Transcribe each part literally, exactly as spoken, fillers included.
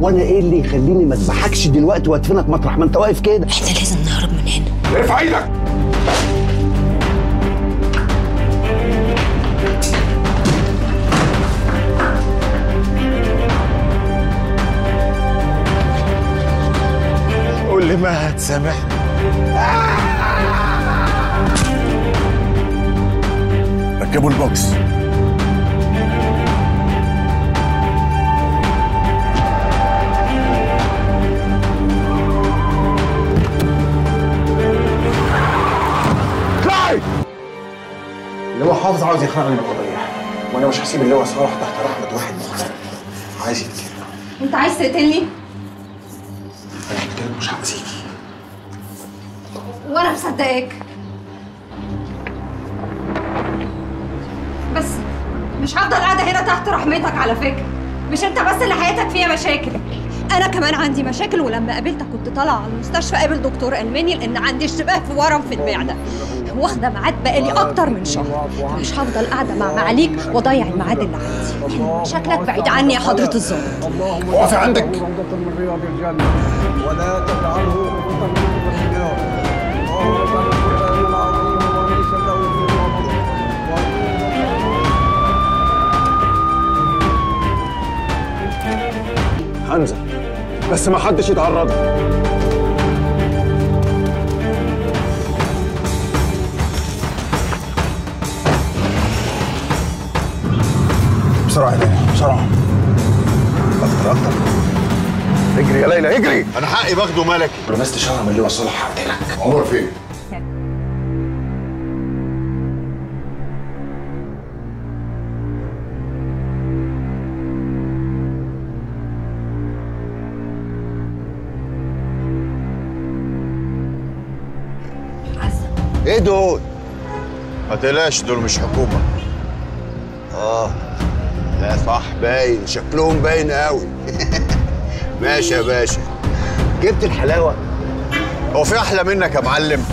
وانا ايه اللي يخليني ما اذبحكش دلوقتي وادفنك مطرح ما انت واقف كده؟ احنا لازم نهرب من هنا. ارفع ايدك. قول لي ما هتسامحني. ركبوا البوكس. اللي هو حافظ عاوز يخرجني من القضيه، وانا مش هسيب اللي هو صلاح تحت رحمه واحد مخزن عايز يتكلم. انت عايز تقتلني؟ انا هتكلم مش هأذيكي. وانا مصدقاك، بس مش هفضل قاعده هنا تحت رحمتك. على فكره مش انت بس اللي حياتك فيها مشاكل، انا كمان عندي مشاكل. ولما قابلتك كنت طالعه على المستشفى قابل دكتور الماني لان عندي اشتباه في ورم في المعده، واخده ميعاد بقالي اكتر من شهر. مش هفضل قاعده مع معاليك واضيع الميعاد اللي عندي. شكلك بعيد عني يا حضره الظابط. اقفي عندك. ولا تجعله هنزل بس ما حدش يتعرض. بسرعه يا ليلى بسرعه. اكتر اكتر. اجري يا ليلى اجري. انا حقي باخده ملكي. لمست شهر من اللي هو صالح هقتلك. عمر فين؟ ايه دول؟ ما تقلقش دول مش حكومة. اه لا صح باين، شكلهم باين قوي. ماشي يا باشا. جبت الحلاوة؟ هو في أحلى منك يا معلم؟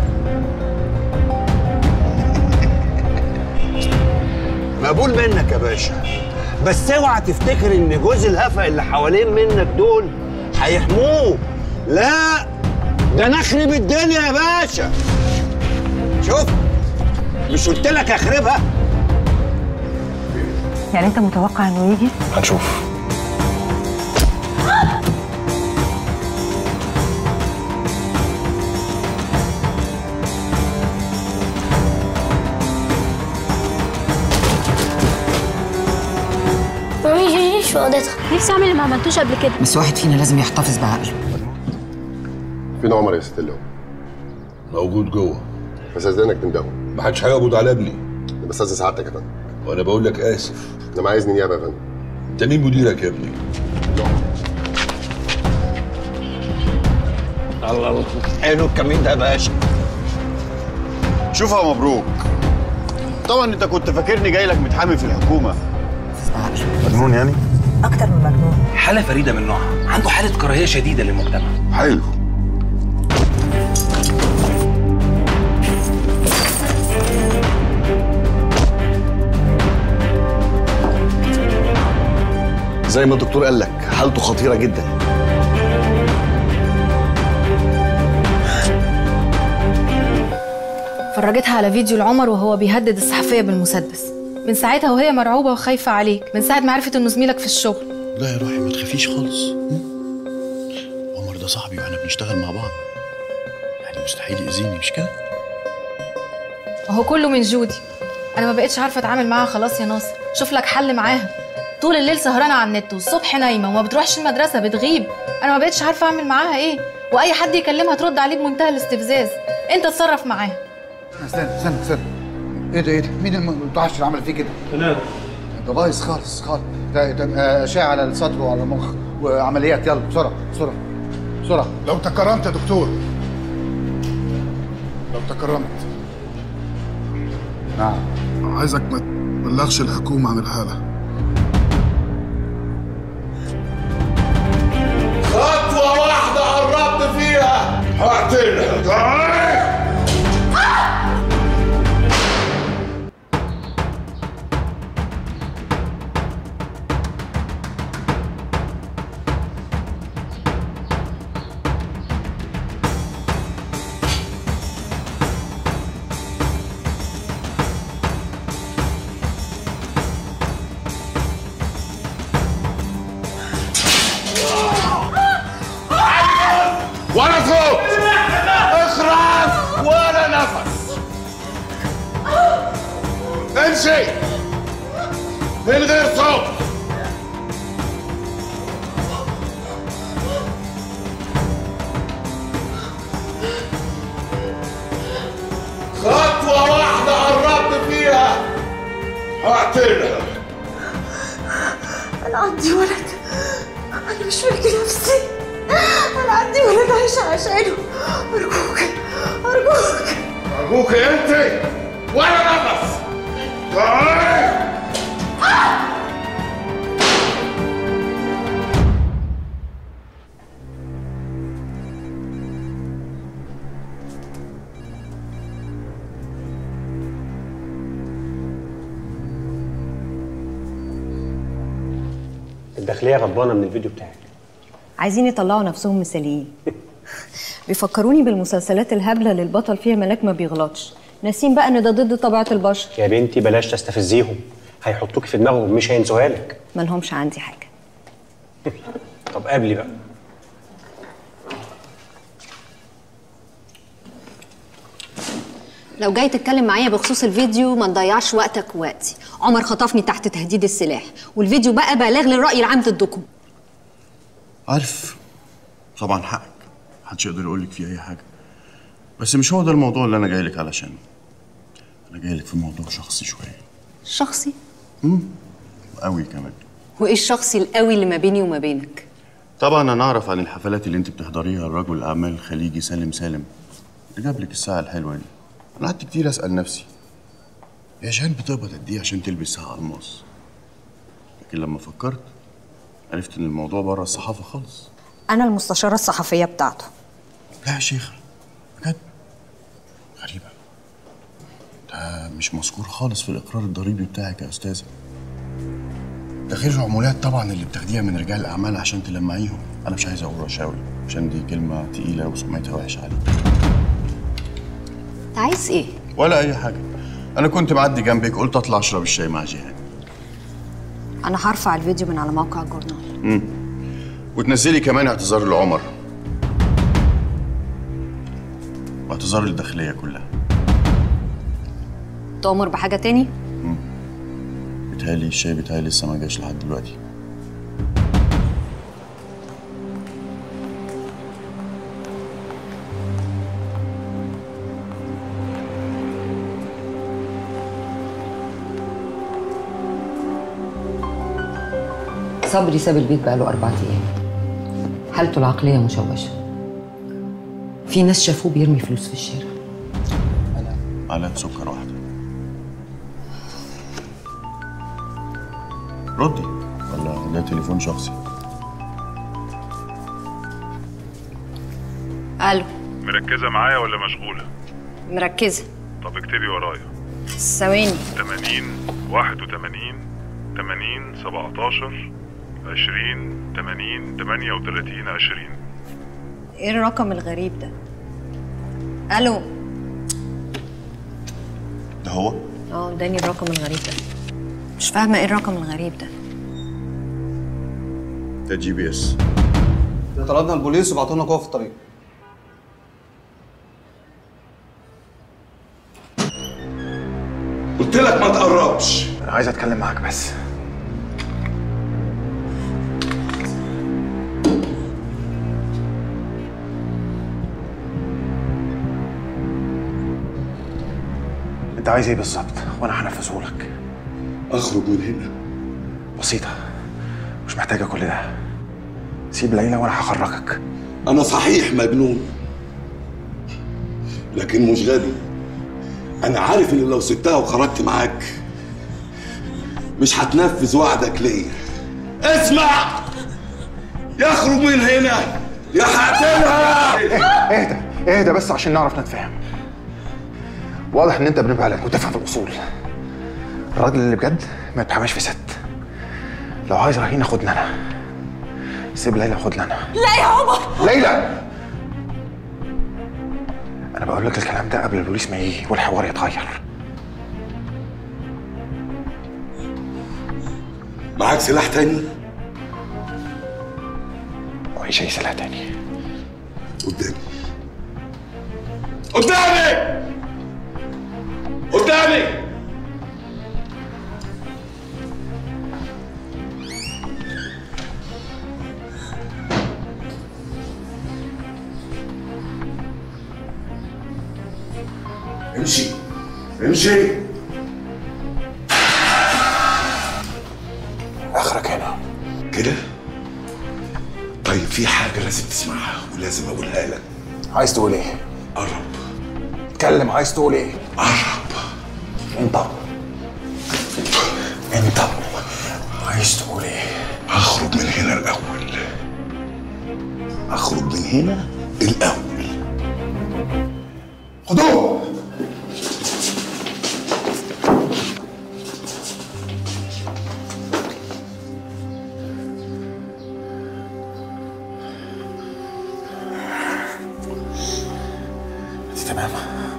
مقبول منك يا باشا، بس اوعى تفتكر ان جوز الهفا اللي حوالين منك دول هيحموه. لا ده انا اخرب الدنيا يا باشا. شوف مش قلت لك اخربها؟ يعني انت متوقع انه يجي؟ هنشوف. مامي جيجي شو اوضتها؟ نفسي اعمل اللي ما عملتوش قبل كده. بس واحد فينا لازم يحتفظ بعقله. فين عمر يا ست اللي هو؟ موجود جوه. بس استاذنك تندهه. ما حدش هيقبض على ابني. بس استاذن سعادتك يا فندم. وانا بقول لك اسف. انا معايا اذن نيابه يا فندم. انت مين مديرك يا ابني؟ الله الله حلو الكمين ده يا باشا. شوف يا مبروك، طبعا انت كنت فاكرني جاي لك متحامي في الحكومه. مجنون يعني؟ اكتر من مجنون. حالة فريدة من نوعها، عنده حالة كراهية شديدة للمجتمع. حلو. زي ما الدكتور قال لك حالته خطيرة جدا. فرجتها على فيديو لعمر وهو بيهدد الصحفية بالمسدس. من ساعتها وهي مرعوبة وخايفة عليك، من ساعة ما عرفت انه زميلك في الشغل. لا يا روحي ما تخافيش خالص. عمر ده صاحبي واحنا بنشتغل مع بعض، يعني مستحيل يأذيني مش كده؟ وهو كله من جودي. انا ما بقتش عارفة اتعامل معاها خلاص يا ناصر، شوف لك حل معاها. طول الليل سهرانة على النت والصبح نايمة وما بتروحش المدرسة، بتغيب. انا ما بقتش عارفة اعمل معاها ايه، واي حد يكلمها ترد عليه بمنتهى الاستفزاز. انت اتصرف معاها. استنى استنى استنى. ايه ده ايه ده؟ مين المتوحش اللي عمل فيه كده؟ انا. ده بايظ خالص خالص. ده ده اشعه على الصدر وعلى المخ وعمليات. يلا بسرعه بسرعه بسرعه. لو تكرمت يا دكتور، لو تكرمت. نعم. عايزك ما تبلغش الحكومه عن الحاله. خطوه واحده قربت فيها هقتلها. امشي من غير صوت. خطوة واحدة قربت فيها هقتلها. أنا عندي ولد، أنا مش ملك نفسي، أنا عندي ولد عايشة عشانه. أرجوك أرجوك أرجوك أنت ولا نفس. تعالي. الداخلية غضبانة من الفيديو بتاعك. عايزين يطلعوا نفسهم مثاليين. بيفكروني بالمسلسلات الهبلة اللي البطل فيها ملاك ما بيغلطش، ناسين بقى ان ده ضد طبيعة البشر. يا بنتي بلاش تستفزيهم، هيحطوك في دماغهم مش هينسوها لك. مالهمش عندي حاجة. طب قابلي بقى. لو جاي تتكلم معايا بخصوص الفيديو ما تضيعش وقتك ووقتي. عمر خطفني تحت تهديد السلاح، والفيديو بقى بلاغ للرأي العام ضدكم. عارف طبعا حقك، محدش يقدر يقول لك فيه اي حاجه، بس مش هو ده الموضوع اللي انا جاي لك علشانه. انا جاي لك في موضوع شخصي شويه. شخصي؟ امم قوي كمان. وايه الشخصي القوي اللي ما بيني وما بينك؟ طبعا انا اعرف عن الحفلات اللي انت بتحضريها الرجل الاعمال الخليجي سالم سالم اللي جاب لك الساعه الحلوه دي. انا قعدت كتير اسال نفسي يا جان بتقبض قد ايه عشان تلبس ساعه الماس، لكن لما فكرت عرفت ان الموضوع بره الصحافه خالص. انا المستشارة الصحفية بتاعته. لا يا شيخ بجد غريبة، ده مش مذكور خالص في الإقرار الضريبي بتاعك يا أستاذة. ده غير العمولات طبعا اللي بتاخديها من رجال الأعمال عشان تلمعيهم. أنا مش عايز أقول رشاوي عشان دي كلمة تقيلة وسمعتها وحشة عليك. أنت عايز إيه؟ ولا أي حاجة، أنا كنت معدي جنبك قلت أطلع أشرب الشاي مع جيهان. أنا هرفع الفيديو من على موقع الجورنال. امم وتنزلي كمان اعتذار لعمر واعتذار للداخلية كلها. تؤمر بحاجة تاني؟ امم بيتهيألي الشاي بتاعي لسه ما جاش لحد دلوقتي. صبري ساب البيت بقاله أربع أيام، حالته العقلية مشوشة. في ناس شافوه بيرمي فلوس في الشارع. معلقة سكر واحدة. ردي ولا ده تليفون شخصي؟ الو. مركزة معايا ولا مشغولة؟ مركزة. طب اكتبي ورايا. ثواني. تمانين واحد وتمانين تمانين سبعتاشر عشرين تمانين تمانية وتلاتين عشرين. ايه الرقم الغريب ده؟ الو. ده هو؟ اه اداني الرقم الغريب ده. مش فاهمة ايه الرقم الغريب ده. ده جي بي اس. طلبنا البوليس وبعتوا لنا قوة في الطريق. قلت لك ما تقربش. انا عايز اتكلم معاك بس. انت عايز ايه بالظبط وانا هنفذه لك. اخرج من هنا. بسيطة، مش محتاجة كل ده. سيب ليلى وانا هخرجك. انا صحيح مجنون لكن مش غبي. انا عارف ان لو سبتها وخرجت معاك مش هتنفذ وعدك ليا. اسمع، يخرج من هنا يا هقتلها. اهدى اهدى بس عشان نعرف نتفاهم. واضح ان انت بنبقى عليك وتفهم في الاصول. الراجل اللي بجد ما يتحماش في ست. لو عايز رهينه خدني انا. سيب ليلى وخدني انا. لا يا عمر. ليلى، انا بقول لك الكلام ده قبل البوليس ما يجي والحوار يتغير. معاك سلاح تاني؟ مفيش اي سلاح تاني. قدامي قدامي قدامي امشي امشي. اخرك هنا كده؟ طيب في حاجة لازم تسمعها ولازم أقولها لك. عايز تقول ايه؟ قرب. اتكلم، عايز تقول ايه؟ قرب. انت انت عايز تقول ايه؟ هخرج من هنا الأول. أخرج من هنا الأول. خدوه. تمام.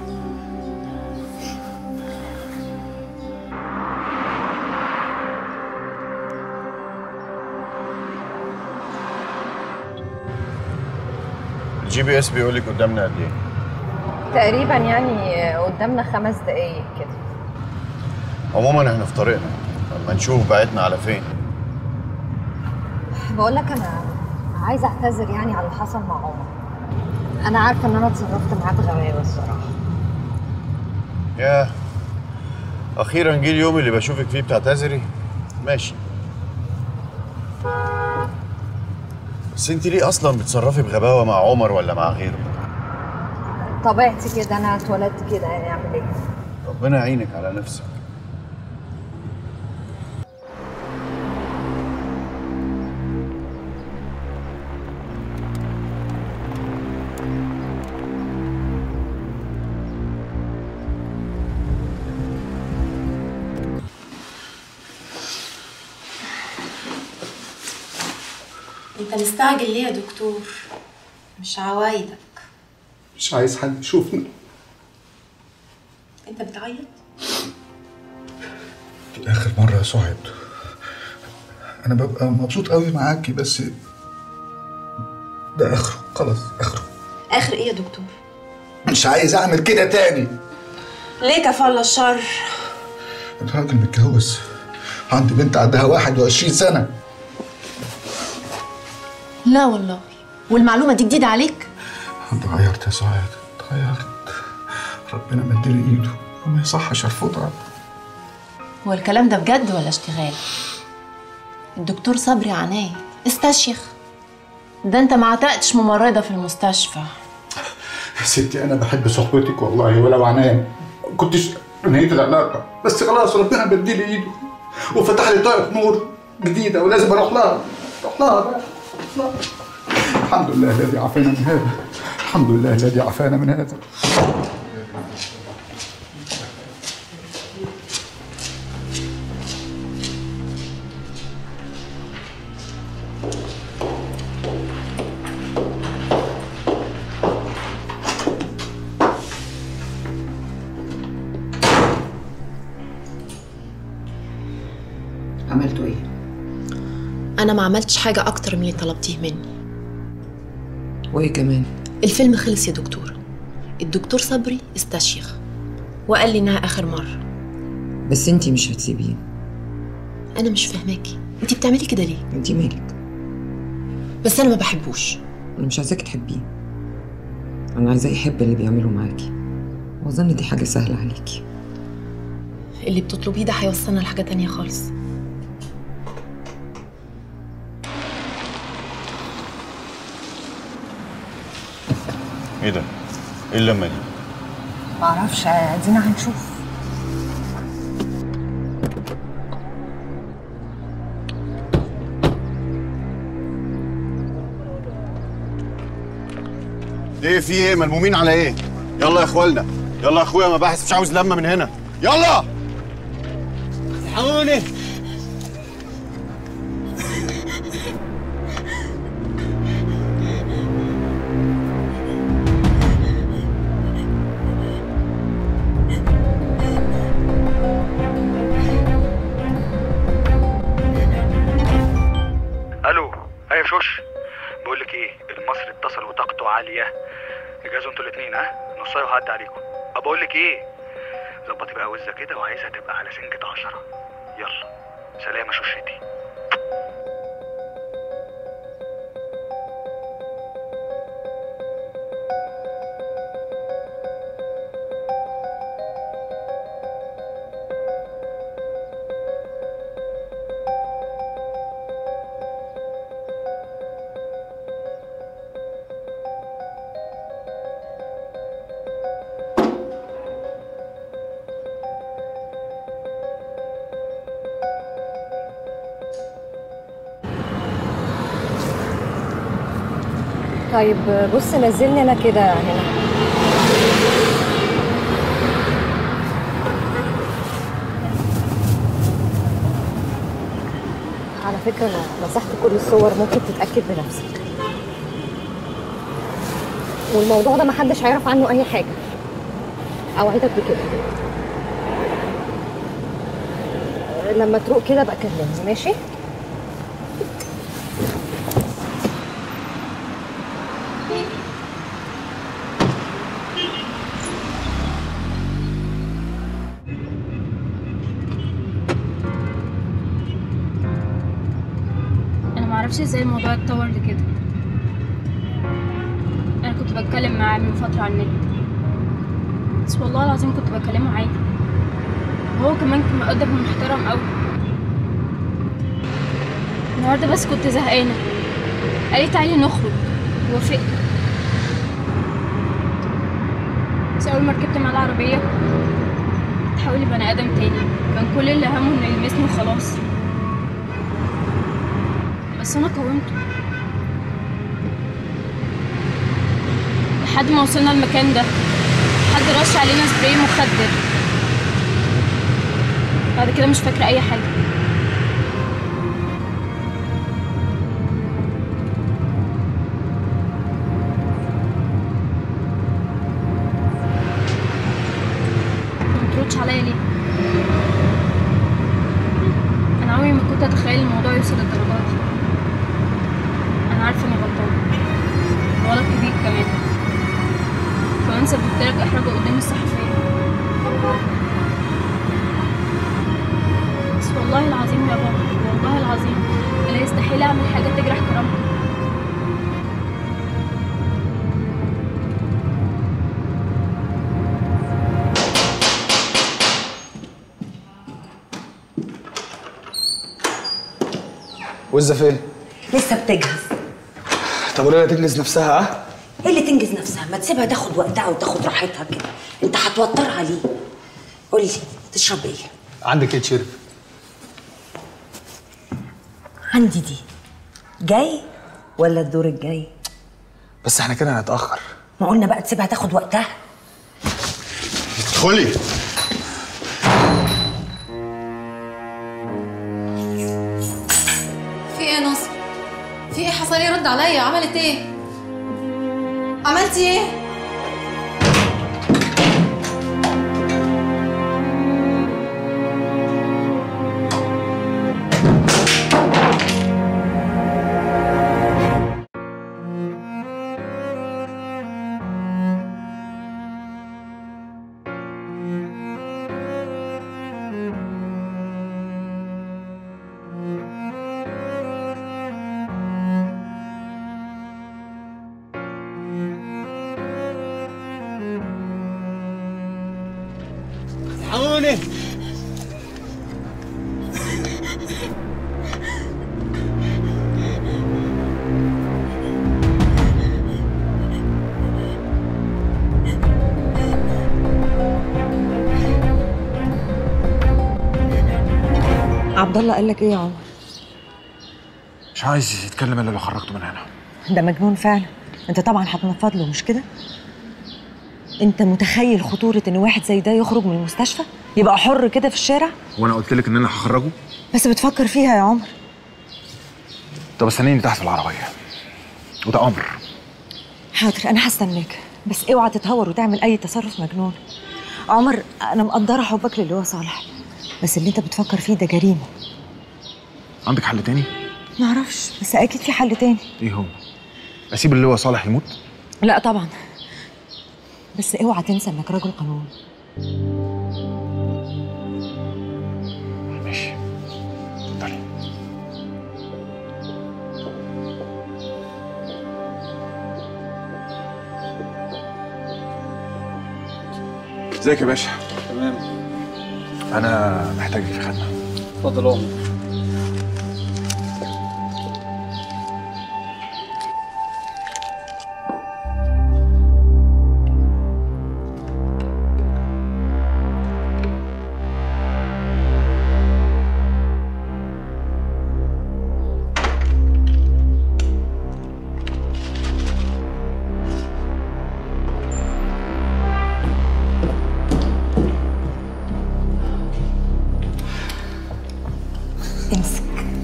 الجي بي اس بيقول لك قدامنا قد ايه؟ تقريبا يعني قدامنا خمس دقايق كده. عموما احنا في طريقنا، لما نشوف بعتنا على فين. بقول لك انا عايزه اعتذر يعني على اللي حصل مع عمر. انا عارفه ان انا اتصرفت معاك غباوه الصراحه. ياه، اخيرا جه اليوم اللي بشوفك فيه بتعتذري. ماشي، بس انت ليه اصلا بتصرفي بغباوه مع عمر ولا مع غيره؟ طبيعتي كده، انا اتولدت كده، يعني اعمل ايه؟ ربنا يعينك على نفسك. انت مستعجل ليه يا دكتور؟ مش عوايدك. مش عايز حد يشوفنا. انت بتعيط؟ دي آخر مرة يا سعاد. أنا ببقى مبسوط قوي معاكي، بس ده آخره، خلاص آخره. اخر ايه يا دكتور؟ مش عايز أعمل كده تاني. ليه كفل الشر؟ أنا راجل متجوز، عندي بنت عندها واحد وعشرين سنة. لا والله، والمعلومة دي جديدة عليك؟ اتغيرت يا سعاد، اتغيرت. ربنا مديلي ايده وما يصحش ارفضها. هو الكلام ده بجد ولا اشتغال؟ الدكتور صبري عناية استشيخ. ده انت ما عتقتش ممرضة في المستشفى. يا ستي انا بحب صحبتك والله، ولو عنان كنتش نهيت العلاقة، بس خلاص ربنا مديلي ايده وفتح لي طاقة نور جديدة ولازم اروح لها. اروح لها بقى. لا. الحمد لله الذي عافانا من هذا، الحمد لله الذي عافانا من هذا. عملتوا ايه؟ انا ما عملتش حاجة اكتر من اللي طلبتيه مني. وايه كمان؟ الفيلم خلص يا دكتور. الدكتور صبري استشيخ وقال لي انها اخر مرة. بس انتي مش هتسيبيه. انا مش فاهماكي، انتي بتعملي كده ليه؟ انتي مالك؟ بس انا ما بحبوش. انا مش عايزاكي تحبيه، انا عايزاه يحب اللي بيعمله معاكي، واظن دي حاجة سهلة عليكي. اللي بتطلبيه ده هيوصلنا لحاجة تانية خالص. ايه ده؟ ايه اللمه دي؟ معرفش، ادينا هنشوف. ايه في ايه؟ ملمومين على ايه؟ يلا يا اخوانا، يلا يا اخويا، مباحث مش عاوز لمه من هنا، يلا الحقوني. الو، ايوه شوش. بقول لك ايه، المصري اتصل وطاقته عاليه. اجازوا انتوا الاثنين، ها؟ نصايه وهعدي عليكم. بقول لك ايه، ظبطي بقى وزه كده وعايزها تبقى على سنجة عشرة. يلا سلام يا شوشتي. طيب بص نزلني انا كده هنا. على فكره انا مسحت كل الصور، ممكن تتاكد بنفسك. والموضوع ده محدش هيعرف عنه اي حاجه، اوعدك بكده. لما تروق كده بقى كلمني، ماشي؟ انا معرفش ازاي الموضوع اتطور لكده. انا كنت بتكلم معاه من فتره على النت، بس والله العظيم كنت بكلمه عادي، وهو كمان كان مؤدب ومحترم قوي. النهارده بس كنت زهقانه، قال لي تعالي نخرج، وافقت. بس اول ما ركبت مع العربيه تحولي بني ادم تاني، كان كل اللي همه انه يلمسني وخلاص. بس انا قاومته لحد ما وصلنا المكان ده. حد رش علينا سبراي مخدر. بعد كده مش فاكره اي حاجه. ما تردش عليا ليه؟ انا عمري ما كنت اتخيل الموضوع يوصل للدرجه دي. انا عارفه اني غلطانه، غلط كبير كمان. كمان سببت لك احراج قدام الصحفيه. بس والله العظيم يا بابا، والله العظيم لا يستحيل اعمل حاجه تجرح كرامتك. وزة فين؟ لسه بتجهز. طب وليه تنجز نفسها ها؟ ايه اللي تنجز نفسها؟ ما تسيبها تاخد وقتها وتاخد راحتها كده، انت هتوترها ليه؟ قولي تشرب ايه؟ عندك ايه تشرب؟ عندي دي. جاي ولا الدور الجاي؟ بس احنا كده هنتأخر. ما قلنا بقى تسيبها تاخد وقتها. ادخلي. في ايه يا ناصر؟ في ايه حصل؟ يرد عليا. عملت ايه؟ عملتي ايه؟ الحقوني. عبد الله قال لك ايه يا عمر؟ مش عايز يتكلم الا لو خرجته من هنا. ده مجنون فعلا. انت طبعا هتنفض له، مش كده؟ انت متخيل خطوره ان واحد زي ده يخرج من المستشفى يبقى حر كده في الشارع؟ وانا قلت لك ان انا هخرجه؟ بس بتفكر فيها يا عمر. طب استنيني تحت في العربيه، وده امر. حاضر انا هستناك، بس اوعى تتهور وتعمل اي تصرف مجنون. عمر انا مقدره حبك للي هو صالح، بس اللي انت بتفكر فيه ده جريمه. عندك حل تاني؟ معرفش، بس اكيد في حل تاني. ايه هو؟ اسيب اللي هو صالح يموت؟ لا طبعا، بس اوعى تنسى انك راجل قانون. ماشي، اتفضلي. ازيك يا باشا؟ تمام. انا محتاجك في خدمه. اتفضل يا عمر.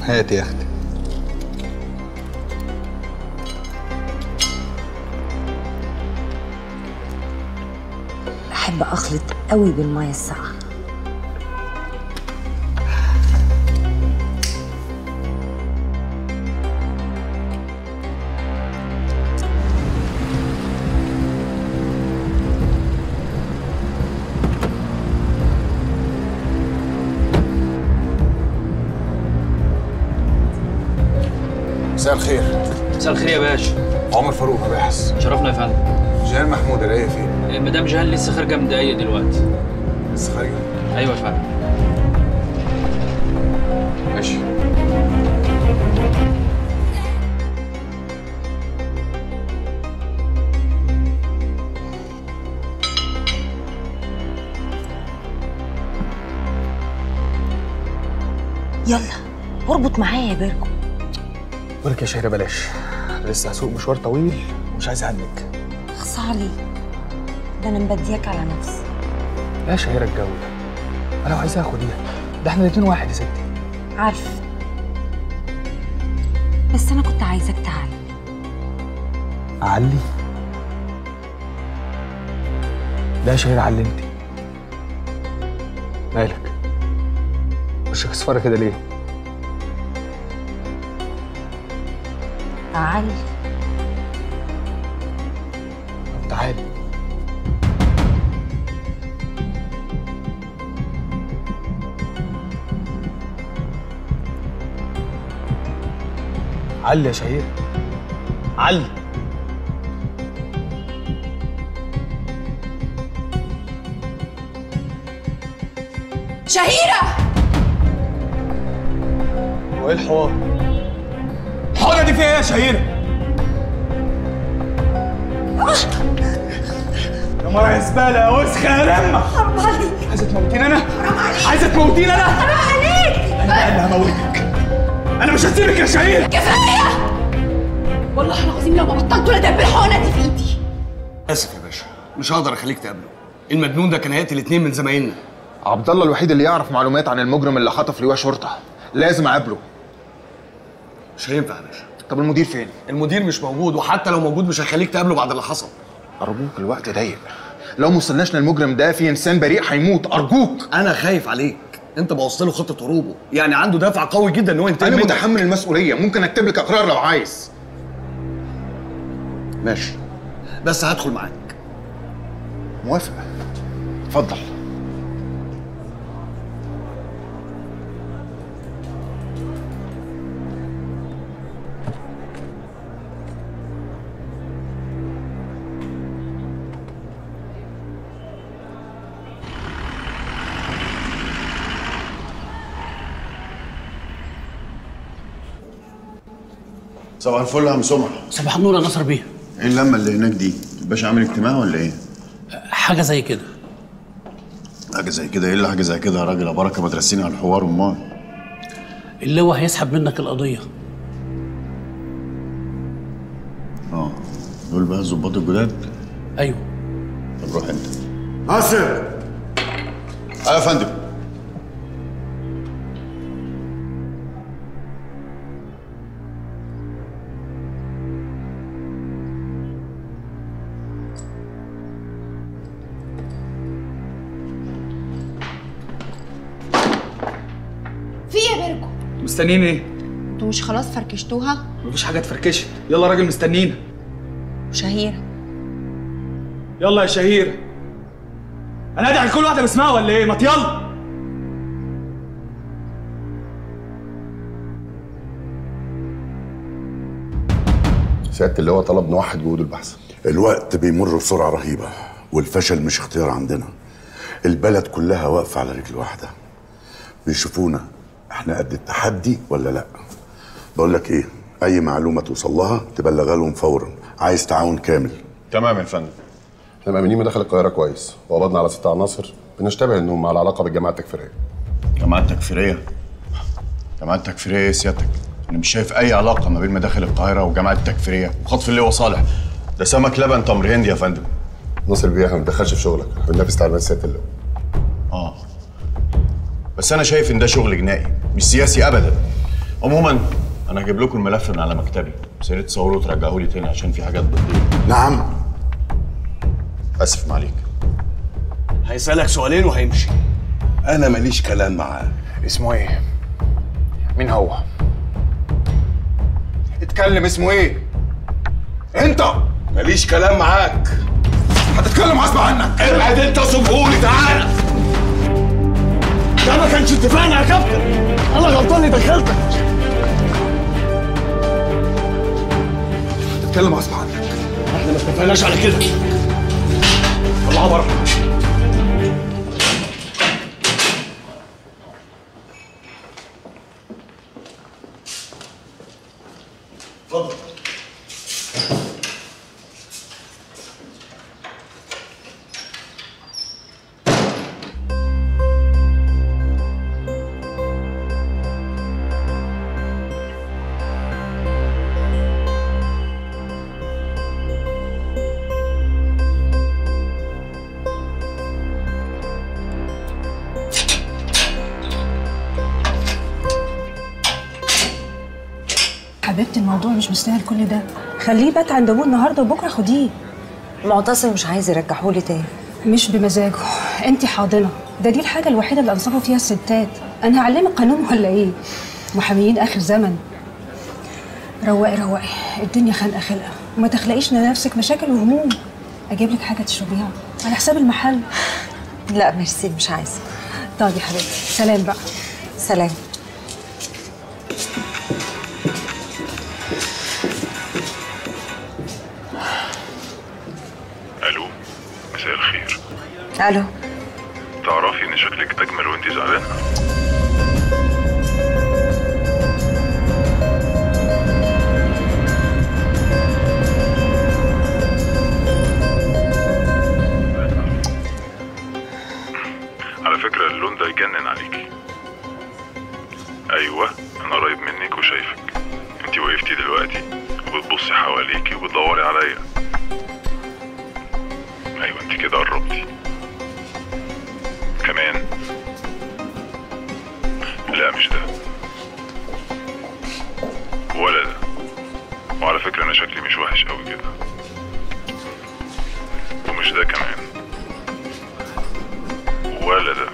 هات يا اختي. احب اخلط قوي بالميه الساقعه. مساء الخير. مساء الخير يا باشا. عمر فاروق مباحث. شرفنا يا فندم. جيهان محمود الاقي فين؟ مدام جيهان لسه خارجه من دقايق دلوقتي. لسه خارجه؟ ايوه يا فندم. ماشي. يلا اربط معايا يا بيركو. بقولك يا شهيرة بلاش، لسه هسوق مشوار طويل ومش عايز اهنك. اخص عليك، ده انا مبدياك على نفسي. يا شهيرة الجو ده انا لو عايزاها خديها، ده احنا الاتنين واحد يا ستي. عارفه، بس انا كنت عايزاك تعلي. اعلي؟ لا يا شهيرة علي انتي. مالك؟ وشك اصفر كده ليه؟ تعالي. طب تعالي. علي يا شهير، علي. شهيرة! هو ايه الحوار؟ الحوارة دي فيها ايه يا شهيرة؟ يا مرة يا زبالة يا وسخة يا رمة! حرام عليك! عايزة تموتيني أنا؟ حرام عليك! عايزة تموتيني أنا؟ حرام عليك! أنا اللي هموتك. أنا مش هسيبك يا شهيرة! كفاية! والله العظيم لو ما بطلتوا لدب الحقنة دي في إيدي. اسف يا باشا، مش هقدر اخليك تقابله. المجنون ده كان هيقتل اتنين من زمايلنا. عبد الله الوحيد اللي يعرف معلومات عن المجرم اللي خطف لواء شرطه، لازم اقابله. مش هينفع يا باشا. طب المدير فين؟ المدير مش موجود، وحتى لو موجود مش هيخليك تقابله بعد اللي حصل. ارجوك الوقت ضيق، لو ما وصلناش للمجرم ده في انسان بريء هيموت، ارجوك. انا خايف عليك، انت بوظت له خطه هروبه، يعني عنده دافع قوي جدا ان هو ينتقم انا منك. متحمل المسؤوليه، ممكن اكتب لك اقرار لو عايز. ماشي، بس هدخل معاك. موافق، اتفضل. صباح الفل يا عم سمر. صباح النور يا نصر بيه. ايه اللمه اللي هناك دي؟ الباشا عامل اجتماع ولا ايه؟ حاجه زي كده. حاجه زي كده؟ ايه اللي حاجه زي كده يا راجل؟ يا بركه ما ترسيني على الحوار. امال اللواء هيسحب منك القضيه. اه دول بقى الظباط الجداد؟ ايوه. طب روح انت. ناصر. اه يا فندم. في ايه يا بيركو؟ مستنيين ايه؟ انتوا مش خلاص فركشتوها؟ مفيش حاجه اتفركشت، يلا راجل مستنينا. وشهيرة؟ يلا يا شهيرة. انا ادعي لكل واحده باسمها ولا ايه؟ ما يلا. سيادة اللواء طلب نوحد جهود البحث. الوقت بيمر بسرعة رهيبة، والفشل مش اختيار عندنا. البلد كلها واقفة على رجل واحدة، بيشوفونا احنا قد التحدي ولا لا. بقول لك ايه، اي معلومة توصل لها تبلغها لهم فورا، عايز تعاون كامل. تمام يا فندم. احنا مأمنين مداخل القاهرة كويس، وقبضنا على ست عناصر بنشتبه انهم على علاقة بالجماعة التكفيرية. جماعة تكفيرية؟ جماعة تكفيرية ايه سيادتك؟ انا مش شايف اي علاقة ما بين مداخل القاهرة وجماعة التكفيرية وخطف اللواء صالح. ده سمك لبن تمر هندي يا فندم. ناصر بيه احنا ما بندخلش في شغلك، احنا بننفذ تعليمات سيادة اللواء. اه بس انا شايف ان ده شغل جنائي مش سياسي ابدا. عموما انا هجيب لكم الملف من على مكتبي، بس يا ريت تصوروه وترجعوه لي تاني عشان في حاجات بتضيع. نعم. اسف معليك. هيسألك سؤالين وهيمشي. انا ماليش كلام معاه. اسمه ايه؟ مين هو؟ اتكلم، اسمه ايه؟ انت ماليش كلام معاك. هتتكلم غصب عنك. ابعد انت وسيبهولي، تعالى. ده ما كانش اتفقنا يا كابتن، انا غلطان اني دخلتك. هتتكلم غصب عنك. احنا ما اتفقناش على كده. طلعها بره. اتفضل. حبيبتي الموضوع مش مستاهل كل ده، خليه بات عند ابوه النهارده وبكره خديه. معتصم مش عايز يرجعهولي تاني. مش بمزاجه، انت حاضنه، ده دي الحاجه الوحيده اللي انصفوا فيها الستات. انا هعلمك قانون ولا ايه؟ محاميين اخر زمن. روقي روقي، الدنيا خانقه خلقه، وما تخلقيش لنفسك مشاكل وهموم. اجيب لك حاجه تشربيها على حساب المحل. لا ميرسي، مش عايزه. طيب يا حبيبتي، سلام بقى. سلام. الو، مساء الخير. الو. تعرفي ان شكلك اجمل وانتي زعلانه؟ على فكره اللون ده يجنن عليكي. ايوه انا قريب منك وشايفك. انتي وقفتي دلوقتي وبتبصي حواليكي وبتدوري عليا. ايوه انت كده قربتي كمان. لا مش ده ولا ده. وعلى فكرة انا شكلي مش وحش قوي كده. ومش ده كمان ولا ده.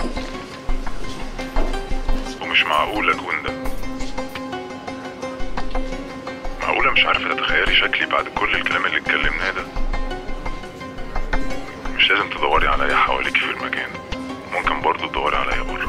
ومش معقول اكون ده. معقولة مش عارفة تتخيلي شكلي بعد كل الكلام اللي اتكلمناه ده؟ مش لازم تدوري عليا حواليكي في المكان، ممكن برضو تدوري عليا بره.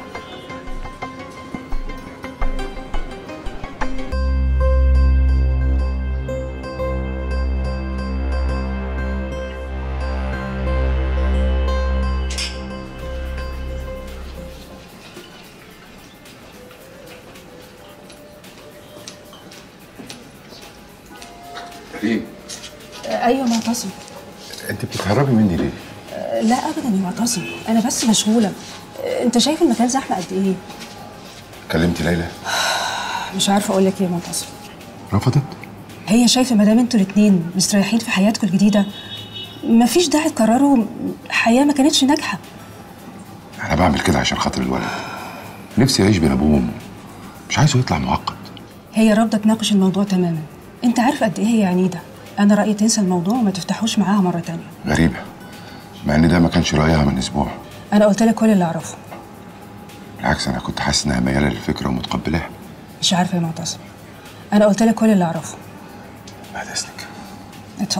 ايه؟ ايوه معتصم. انت بتتهربي مني ليه؟ لا ابدا يا معتصم، انا بس مشغوله. انت شايف المكان زحمه قد ايه؟ كلمتي ليلى؟ مش عارفه اقول لك ايه يا معتصم. رفضت؟ هي شايفه ما دام انتوا الاثنين مستريحين في حياتكم الجديده مفيش داعي تكرروا حياه ما كانتش ناجحه. انا بعمل كده عشان خاطر الولد، نفسي يعيش بين ابوه وامه، مش عايزه يطلع معقد. هي رافضه تناقش الموضوع تماما. انت عارف قد ايه هي عنيده. انا رايي تنسى الموضوع وما تفتحوش معاها مره تانية. غريبه، مع ان ده ما كانش رايها من اسبوع. انا قلت لك كل اللي اعرفه. بالعكس انا كنت حاسس انها مياله للفكره ومتقبلاها. مش عارفه يا معتصم، انا قلت لك كل اللي اعرفه. بعد اذنك. اتفضل.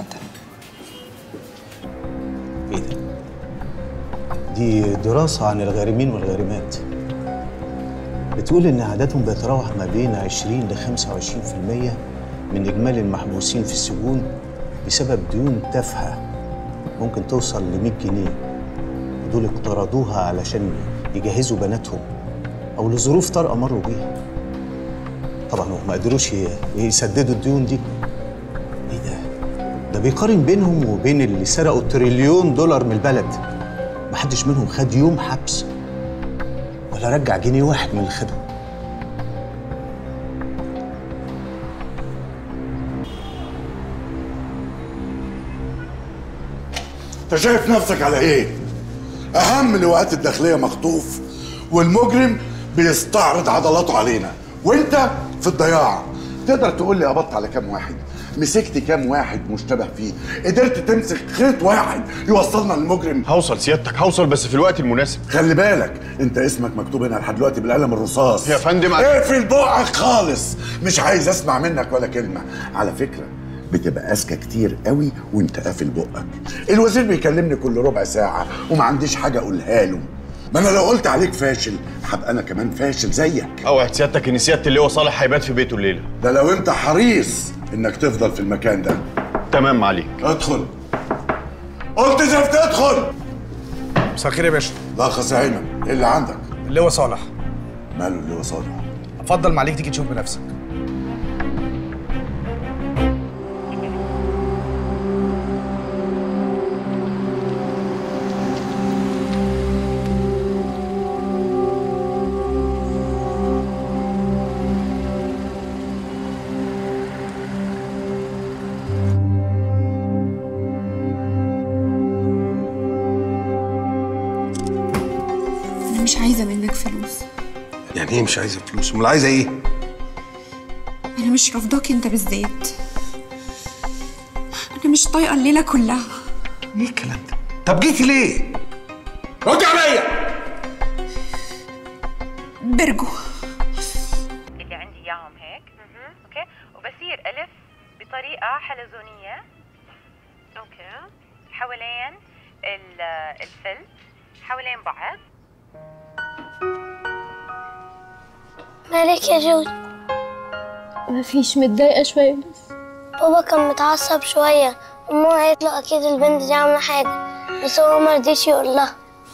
ايه ده؟ دي دراسة عن الغارمين والغارمات. بتقول إن عددهم بيتراوح ما بين عشرين لخمسة وعشرين في المية من إجمالي المحبوسين في السجون بسبب ديون تافهة ممكن توصل ل مية جنيه. ودول اقترضوها علشان يجهزوا بناتهم أو لظروف طارئة مروا بيها. طبعا هم ما قدروش يسددوا الديون دي. إيه ده؟ ده بيقارن بينهم وبين اللي سرقوا تريليون دولار من البلد. محدش منهم خد يوم حبس ولا رجع جنيه واحد من اللي خده. انت شايف نفسك على ايه؟ اهم لواءات الداخليه مخطوف والمجرم بيستعرض عضلاته علينا، وانت في الضياع. تقدر تقول لي قبضت على كام واحد؟ مسكت كام واحد مشتبه فيه؟ قدرت تمسك خيط واحد يوصلنا للمجرم؟ هوصل سيادتك، هوصل بس في الوقت المناسب. خلي بالك انت اسمك مكتوب هنا لحد دلوقتي بالقلم الرصاص. يا فندم اقفل بقك خالص، مش عايز اسمع منك ولا كلمه. على فكره بتبقى اذكى كتير قوي وانت قافل بقك. الوزير بيكلمني كل ربع ساعه وما عنديش حاجه اقولها له. ما انا لو قلت عليك فاشل هبقى انا كمان فاشل زيك. اوعد سيادتك ان سياده اللواء صالح هيبات في بيته الليله. ده لو انت حريص انك تفضل في المكان ده. تمام عليك. ادخل. قلت زفت ادخل. مساء الخير يا باشا. لا خلاص يا ايمن، ايه اللي عندك؟ اللواء صالح. ماله اللواء صالح؟ افضل ما عليك تيجي تشوف بنفسك. مش عايزة منك فلوس. يعني ايه مش عايزة فلوس؟ امال عايزة ايه؟ أنا مش رافضاك أنت بالذات. أنا مش طايقة الليلة كلها. ايه الكلام ده؟ طب جيتي ليه؟ ردي عليا! برجو. اللي عندي إياهم هيك، أوكي؟ وبصير ألف بطريقة حلزونية، أوكي؟ حوالين الفل، حوالين بعض. مالك يا جود؟ مفيش، متضايقة شوية بس. بابا كان متعصب شوية وماما قالت له أكيد البنت دي عاملة حاجة، بس هو مرضيش يقول لها.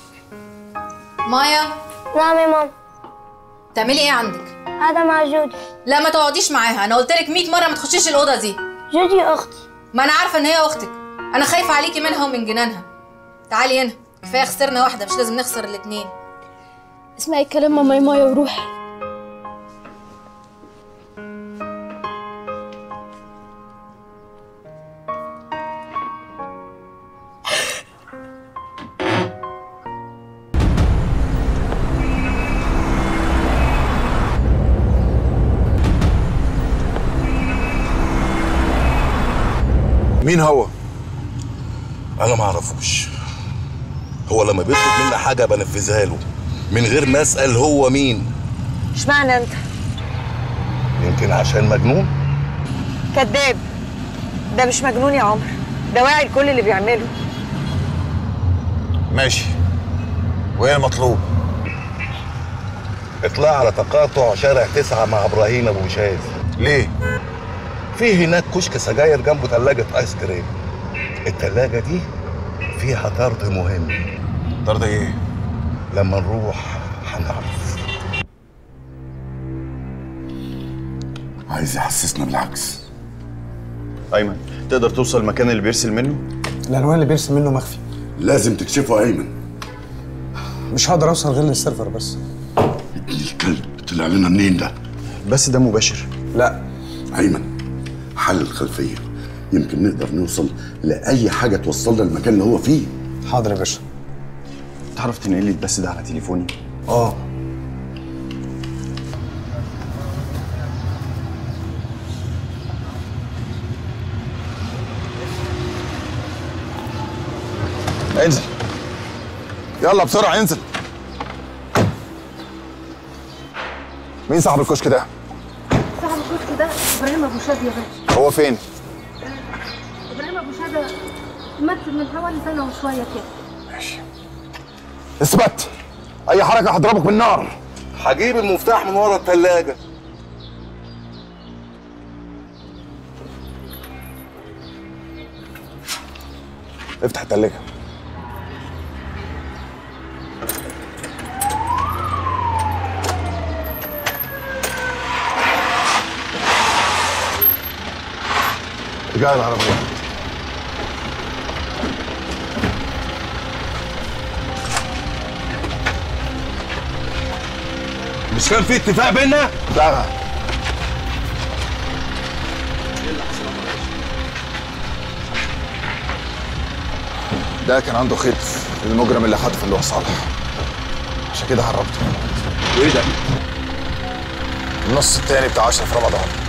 مايا. نعم يا ماما. بتعملي ايه عندك؟ قاعدة مع جودي. لا ما تقعديش معاها، انا قلت لك مية مرة ما تخشيش الأوضة دي. جودي أختي. ما أنا عارفة إن هي أختك، أنا خايفة عليكي منها ومن جنانها. تعالي هنا، كفاية خسرنا واحدة، مش لازم نخسر الاتنين. اسمعي الكلام ماما يا مايا وروحي. مين هو؟ أنا ما أعرفوش. هو لما بيطلب مني حاجة بنفذها له من غير ما أسأل هو مين. اشمعنى أنت؟ يمكن عشان مجنون؟ كذاب. ده مش مجنون يا عمر، ده واعي لكل اللي بيعمله. ماشي. وإيه المطلوب؟ اطلع على تقاطع شارع تسعة مع إبراهيم أبو شاذ. ليه؟ في هناك كشك سجاير جنبه ثلاجة آيس كريم. الثلاجة دي فيها طرد مهم. طرد ايه؟ لما نروح هنعرف. عايز يحسسنا بالعكس. ايمن، تقدر توصل المكان اللي بيرسل منه؟ العنوان اللي بيرسل منه مخفي. لازم تكشفه يا ايمن. مش هقدر اوصل غير للسيرفر بس. ابن الكلب طلع لنا منين ده؟ بس ده مباشر. لا ايمن، حل الخلفيه، يمكن نقدر نوصل لاي حاجه توصلنا للمكان اللي هو فيه. حاضر يا باشا. تعرف تنقل لي البث ده على تليفوني؟ اه. انزل يلا بسرعه انزل. مين صاحب الكشك ده؟ صاحب الكشك ده ابراهيم ابو شاد يا باشا. هو فين؟ ابراهيم ابو شاد مات من حوالي سنه وشويه كده. ماشي. اثبت، اي حركه هضربك بالنار. هجيب المفتاح من ورا الثلاجه. افتح الثلاجه. اتجاه العربيه. مش كان في اتفاق بينا؟ لا. ده كان عنده خيط المجرم اللي خطف اللي هو صالح، عشان كده هربته. وايه ده؟ النص التاني بتاع اشرف رمضان.